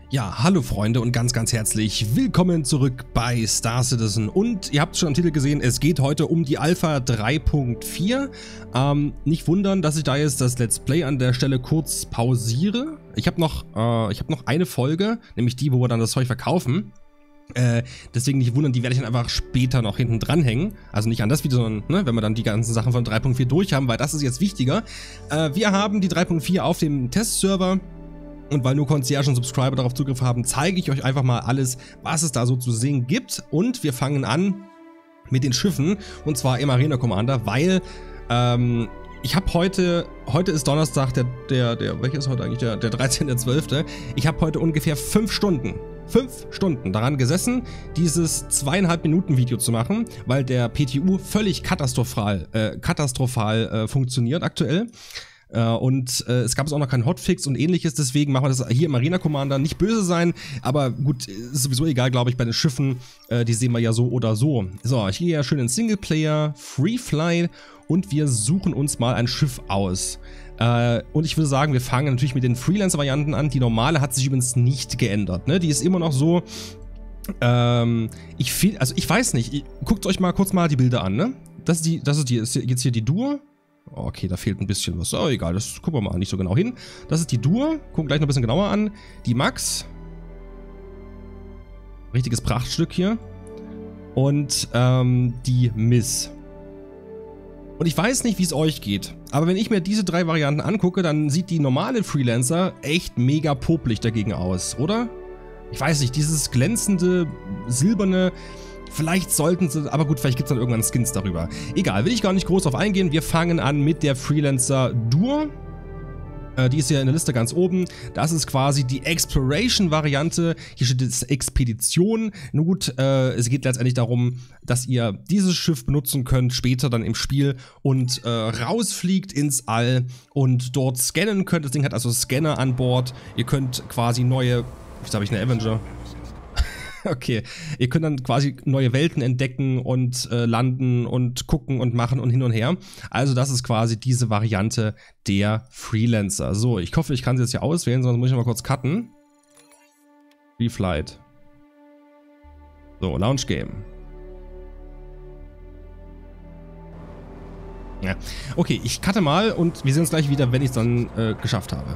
Ja, hallo Freunde und ganz herzlich willkommen zurück bei Star Citizen und ihr habt schon am Titel gesehen, es geht heute um die Alpha 3.4. Nicht wundern, dass ich da jetzt das Let's Play an der Stelle kurz pausiere. Ich habe noch eine Folge, nämlich die, wo wir dann das Zeug verkaufen. Deswegen nicht wundern, die werde ich dann einfach später noch hinten dranhängen. Also nicht an das Video, sondern wenn wir dann die ganzen Sachen von 3.4 durch haben, weil das ist jetzt wichtiger. Wir haben die 3.4 auf dem Testserver. Und weil nur Concierge und Subscriber darauf Zugriff haben, zeige ich euch einfach mal alles, was es da so zu sehen gibt. Und wir fangen an mit den Schiffen, und zwar im Arena Commander, weil ich habe heute ist Donnerstag, welcher ist heute eigentlich, der 13.12. Ich habe heute ungefähr 5 Stunden daran gesessen, dieses 2,5 Minuten Video zu machen, weil der PTU völlig katastrophal funktioniert aktuell. Es gab auch noch keinen Hotfix und ähnliches, deswegen machen wir das hier im Arena Commander. Nicht böse sein, aber gut, ist sowieso egal, glaube ich, bei den Schiffen, die sehen wir ja so oder so. So, ich gehe ja schön in Singleplayer, Free Fly und wir suchen uns mal ein Schiff aus. Und ich würde sagen, wir fangen natürlich mit den Freelancer-Varianten an. Die normale hat sich übrigens nicht geändert, ne? Die ist immer noch so, ich weiß nicht, guckt euch mal kurz mal die Bilder an, ne? Ist jetzt hier die Dur. Okay, da fehlt ein bisschen was. Oh, egal, das gucken wir mal nicht so genau hin. Das ist die Dur. Gucken gleich noch ein bisschen genauer an. Die Max. Richtiges Prachtstück hier. Und die Miss. Und ich weiß nicht, wie es euch geht. Aber wenn ich mir diese 3 Varianten angucke, dann sieht die normale Freelancer echt mega popelig dagegen aus, oder? Ich weiß nicht, dieses glänzende, silberne... Vielleicht sollten sie, aber gut, vielleicht gibt es dann irgendwann Skins darüber. Egal, will ich gar nicht groß drauf eingehen. Wir fangen an mit der Freelancer Dur. Die ist ja in der Liste ganz oben. Das ist quasi die Exploration-Variante. Hier steht das Expedition. Nun gut, es geht letztendlich darum, dass ihr dieses Schiff benutzen könnt, später dann im Spiel und rausfliegt ins All und dort scannen könnt. Das Ding hat also Scanner an Bord. Ihr könnt quasi neue... Jetzt habe ich eine Avenger. Okay, ihr könnt dann quasi neue Welten entdecken und landen und gucken und machen und hin und her. Also das ist quasi diese Variante der Freelancer. So, ich hoffe, ich kann sie jetzt hier auswählen, sonst muss ich noch mal kurz cutten. Reflight. So, Launch Game. Ja, okay, ich cutte mal und wir sehen uns gleich wieder, wenn ich es dann geschafft habe.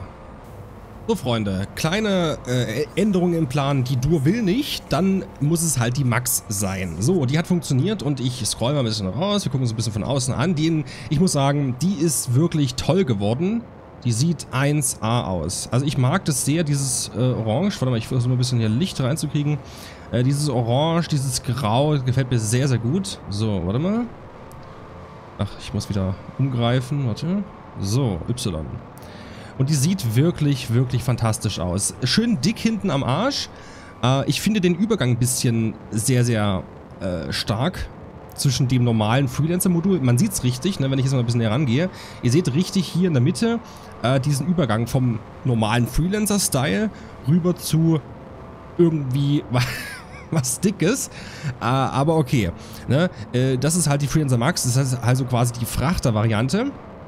So Freunde, kleine Änderungen im Plan, die Dur will nicht, dann muss es halt die Max sein. So, die hat funktioniert und ich scroll mal ein bisschen raus, wir gucken uns ein bisschen von außen an. Ich muss sagen, die ist wirklich toll geworden. Die sieht 1A aus. Also ich mag das sehr, dieses Orange, warte mal, ich versuche mal ein bisschen hier Licht reinzukriegen. Dieses Orange, dieses Grau, gefällt mir sehr, sehr gut. So, warte mal. Ach, ich muss wieder umgreifen, warte. So, Y. Und die sieht wirklich fantastisch aus. Schön dick hinten am Arsch. Ich finde den Übergang ein bisschen sehr stark zwischen dem normalen Freelancer-Modul. Man sieht es richtig, ne, wenn ich jetzt mal ein bisschen näher rangehe. Ihr seht richtig hier in der Mitte diesen Übergang vom normalen Freelancer-Style rüber zu irgendwie was Dickes. Aber okay. Ne? Das ist halt die Freelancer Max. Das ist also quasi die Frachter-Variante.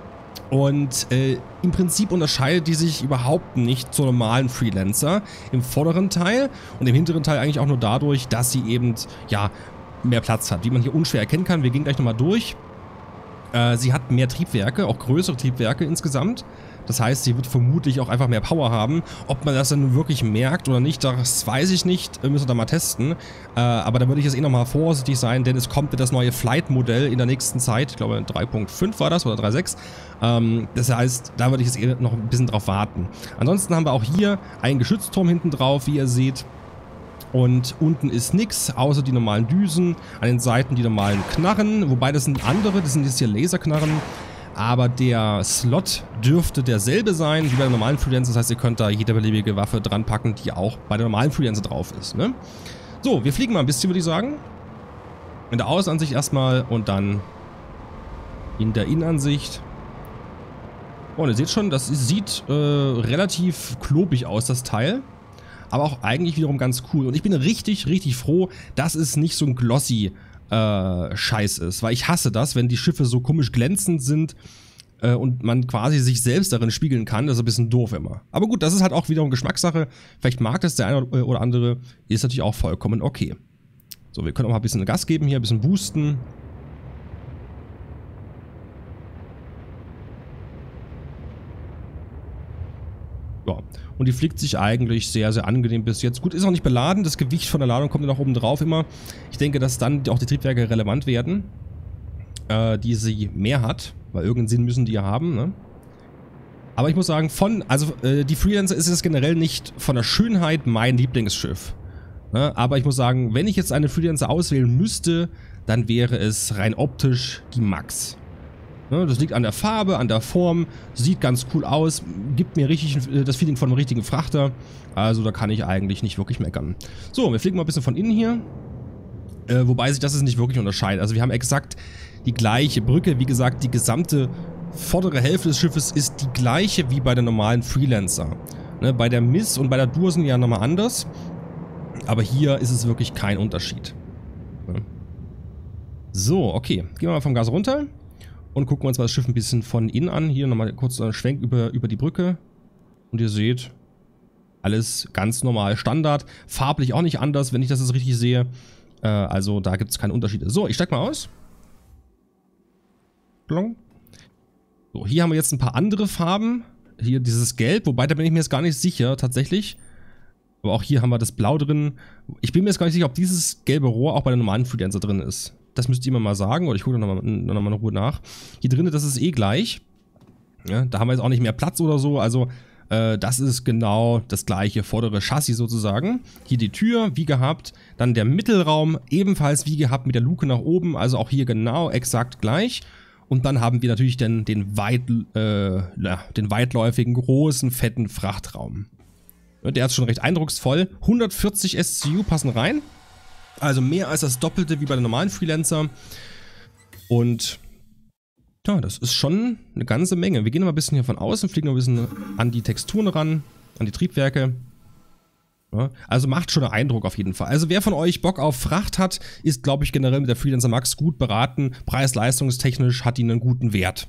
Und im Prinzip unterscheidet die sich überhaupt nicht zur normalen Freelancer im vorderen Teil und im hinteren Teil eigentlich auch nur dadurch, dass sie eben, ja, mehr Platz hat, wie man hier unschwer erkennen kann. Wir gehen gleich nochmal durch. Sie hat mehr Triebwerke, auch größere Triebwerke insgesamt. Das heißt, sie wird vermutlich auch einfach mehr Power haben. Ob man das dann nun wirklich merkt oder nicht, das weiß ich nicht. Müssen wir da mal testen. Aber da würde ich jetzt nochmal vorsichtig sein, denn es kommt das neue Flight-Modell in der nächsten Zeit. Ich glaube 3.5 war das oder 3.6. Das heißt, da würde ich jetzt noch ein bisschen drauf warten. Ansonsten haben wir auch hier einen Geschützturm hinten drauf, wie ihr seht. Und unten ist nichts, außer die normalen Düsen. An den Seiten die normalen Knarren. Wobei das sind andere, das sind jetzt hier Laserknarren. Aber der Slot dürfte derselbe sein wie bei der normalen Freelancer. Das heißt, ihr könnt da jede beliebige Waffe dran packen, die auch bei der normalen Freelancer drauf ist. Ne? So, wir fliegen mal ein bisschen, würde ich sagen. In der Außenansicht erstmal und dann in der Innenansicht. Oh, und ihr seht schon, das sieht relativ klobig aus, das Teil. Aber auch eigentlich wiederum ganz cool. Und ich bin richtig froh, dass es nicht so ein glossy Scheiß ist. Weil ich hasse das, wenn die Schiffe so komisch glänzend sind. und man quasi sich selbst darin spiegeln kann. Das ist ein bisschen doof immer. Aber gut, das ist halt auch wiederum Geschmackssache. Vielleicht mag das der eine oder andere. Ist natürlich auch vollkommen okay. So, wir können auch mal ein bisschen Gas geben hier, ein bisschen boosten. Ja, und die fliegt sich eigentlich sehr, sehr angenehm bis jetzt. Gut, ist auch nicht beladen, das Gewicht von der Ladung kommt noch oben drauf immer. Ich denke, dass dann auch die Triebwerke relevant werden, die sie mehr hat, weil irgendeinen Sinn müssen die ja haben, ne? Aber ich muss sagen, die Freelancer ist es generell nicht von der Schönheit mein Lieblingsschiff. Ne? Aber ich muss sagen, wenn ich jetzt eine Freelancer auswählen müsste, dann wäre es rein optisch die Max. Das liegt an der Farbe, an der Form, sieht ganz cool aus, gibt mir richtig das Feeling von einem richtigen Frachter. Also da kann ich eigentlich nicht wirklich meckern. So, wir fliegen mal ein bisschen von innen hier. Wobei sich das nicht wirklich unterscheidet. Also wir haben exakt die gleiche Brücke. Wie gesagt, die gesamte vordere Hälfte des Schiffes ist die gleiche wie bei der normalen Freelancer. Bei der Miss und bei der Dur sind ja nochmal anders. Aber hier ist es wirklich kein Unterschied. So, okay. Gehen wir mal vom Gas runter. Und gucken wir uns mal das Schiff ein bisschen von innen an. Hier nochmal kurz einen Schwenk über die Brücke. Und ihr seht, alles ganz normal Standard. Farblich auch nicht anders, wenn ich das jetzt richtig sehe. Also da gibt es keine Unterschiede. So, ich steig mal aus. So, hier haben wir jetzt ein paar andere Farben. Hier dieses Gelb, wobei da bin ich mir jetzt gar nicht sicher, tatsächlich. Aber auch hier haben wir das Blau drin. Ich bin mir jetzt gar nicht sicher, ob dieses gelbe Rohr auch bei der normalen Freelancer drin ist. Das müsst ihr mir mal sagen, oder ich gucke nochmal in Ruhe nach. Hier drinnen, das ist eh gleich. Ja, da haben wir jetzt auch nicht mehr Platz oder so, also das ist genau das gleiche vordere Chassis sozusagen. Hier die Tür, wie gehabt. Dann der Mittelraum, ebenfalls wie gehabt mit der Luke nach oben, also auch hier genau exakt gleich. Und dann haben wir natürlich den weitläufigen, großen, fetten Frachtraum. Der ist schon recht eindrucksvoll. 140 SCU passen rein. Also mehr als das Doppelte wie bei der normalen Freelancer. Und ja, das ist schon eine ganze Menge. Wir gehen mal ein bisschen hier von außen, fliegen noch ein bisschen an die Texturen ran, an die Triebwerke. Ja, also macht schon einen Eindruck auf jeden Fall. Also wer von euch Bock auf Fracht hat, ist, glaube ich, generell mit der Freelancer Max gut beraten. Preis-leistungstechnisch hat die einen guten Wert.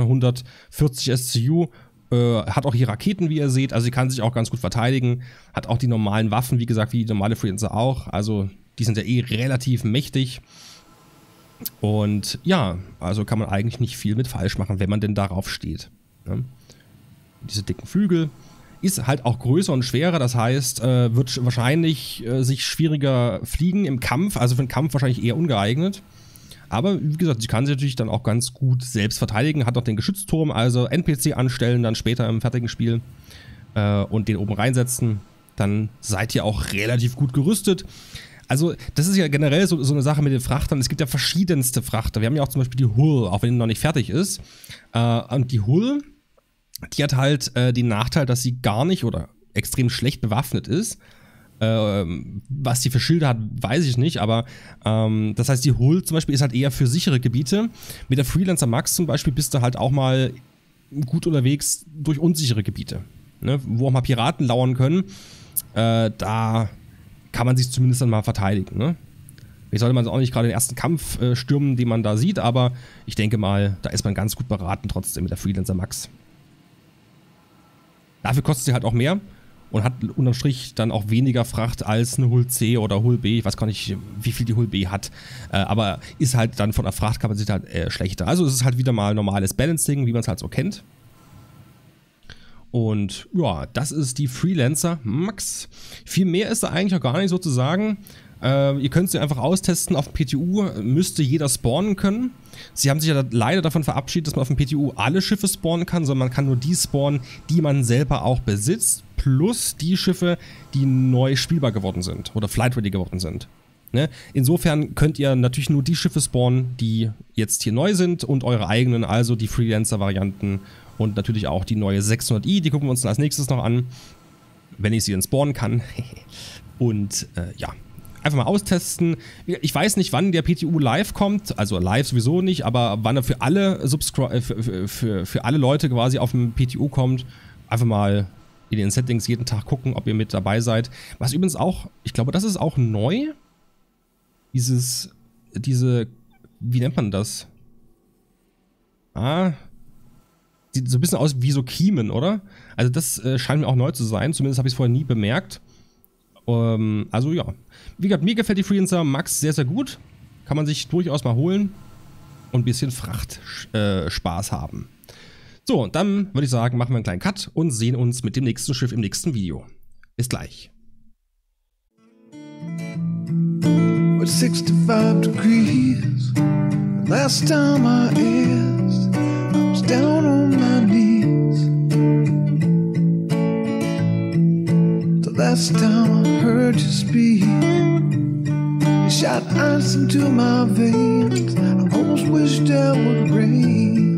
140 SCU. Hat auch hier Raketen, wie ihr seht. Also sie kann sich auch ganz gut verteidigen. Hat auch die normalen Waffen, wie gesagt, wie die normale Freelancer auch. Also die sind ja eh relativ mächtig. Und ja, also kann man eigentlich nicht viel mit falsch machen, wenn man denn darauf steht. Ne? Diese dicken Flügel. Ist halt auch größer und schwerer, das heißt, wird wahrscheinlich sich schwieriger fliegen im Kampf. Also für den Kampf wahrscheinlich eher ungeeignet. Aber wie gesagt, sie kann sich natürlich dann auch ganz gut selbst verteidigen. Hat auch den Geschützturm, also NPC anstellen, dann später im fertigen Spiel und den oben reinsetzen. Dann seid ihr auch relativ gut gerüstet. Also das ist ja generell so eine Sache mit den Frachtern. Es gibt ja verschiedenste Frachter. Wir haben ja auch zum Beispiel die Hull, auch wenn die noch nicht fertig ist. Und die Hull, die hat halt den Nachteil, dass sie gar nicht oder extrem schlecht bewaffnet ist. Was die für Schilder hat, weiß ich nicht, aber das heißt, die Hull zum Beispiel ist halt eher für sichere Gebiete. Mit der Freelancer Max zum Beispiel bist du halt auch mal gut unterwegs durch unsichere Gebiete, ne? Wo auch mal Piraten lauern können. Da kann man sich zumindest dann mal verteidigen. Ne? Jetzt sollte man auch nicht gerade den ersten Kampf stürmen, den man da sieht, aber ich denke mal, da ist man ganz gut beraten trotzdem mit der Freelancer Max. Dafür kostet sie halt auch mehr und hat unterm Strich dann auch weniger Fracht als eine Hull C oder Hull B. Ich weiß gar nicht, wie viel die Hull B hat, aber ist halt dann von der Frachtkapazität halt schlechter. Also es ist halt wieder mal normales Balancing, wie man es halt so kennt. Und ja, das ist die Freelancer Max. Viel mehr ist da eigentlich auch gar nicht so zu sagen. Ihr könnt sie einfach austesten. Auf dem PTU müsste jeder spawnen können. Sie haben sich ja leider davon verabschiedet, dass man auf dem PTU alle Schiffe spawnen kann, sondern man kann nur die spawnen, die man selber auch besitzt, plus die Schiffe, die neu spielbar geworden sind oder flight-ready geworden sind. Ne? Insofern könnt ihr natürlich nur die Schiffe spawnen, die jetzt hier neu sind und eure eigenen, also die Freelancer-Varianten und natürlich auch die neue 600i, die gucken wir uns dann als nächstes noch an, wenn ich sie dann spawnen kann. Und ja, einfach mal austesten. Ich weiß nicht, wann der PTU live kommt, also live sowieso nicht, aber wann er für alle für alle Leute quasi auf dem PTU kommt. Einfach mal in den Settings jeden Tag gucken, ob ihr mit dabei seid. Was übrigens auch, ich glaube, das ist auch neu. Wie nennt man das? sieht so ein bisschen aus wie so Kiemen, oder? Also das scheint mir auch neu zu sein. Zumindest habe ich es vorher nie bemerkt. Also ja. Wie gesagt, mir gefällt die Freelancer Max sehr, sehr gut. Kann man sich durchaus mal holen. Und ein bisschen Frachtspaß haben. So, dann würde ich sagen, machen wir einen kleinen Cut und sehen uns mit dem nächsten Schiff im nächsten Video. Bis gleich. With 65 degrees, last time I asked, I was down on my knees. The last time I heard you speak, you shot ice into my veins. I almost wished I would rain.